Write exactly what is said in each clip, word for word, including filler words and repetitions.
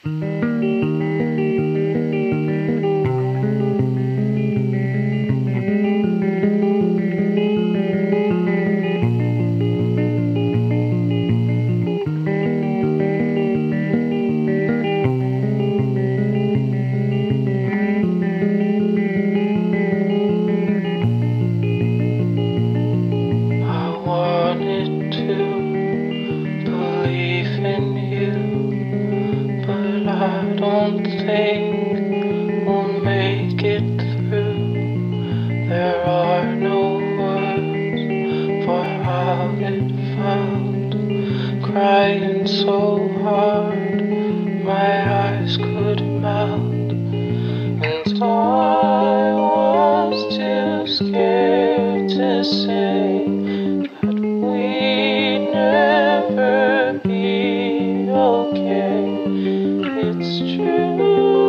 I don't think we'll make it through. There are no words for how it felt, crying so hard my eyes could melt, and I was too scared to say that we'd never be okay. It's true,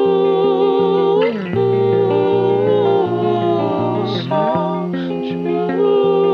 so true.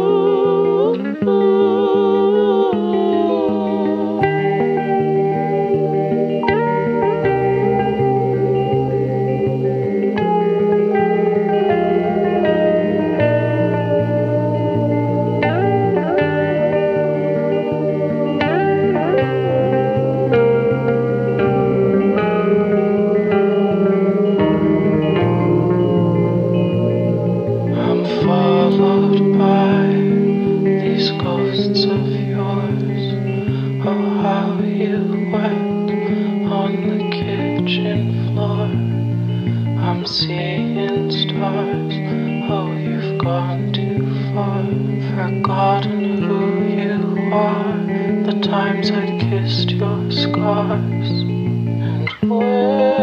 Followed by these ghosts of yours. Oh, how you wept on the kitchen floor. I'm seeing stars. Oh, you've gone too far, forgotten who you are, the times I kissed your scars. And where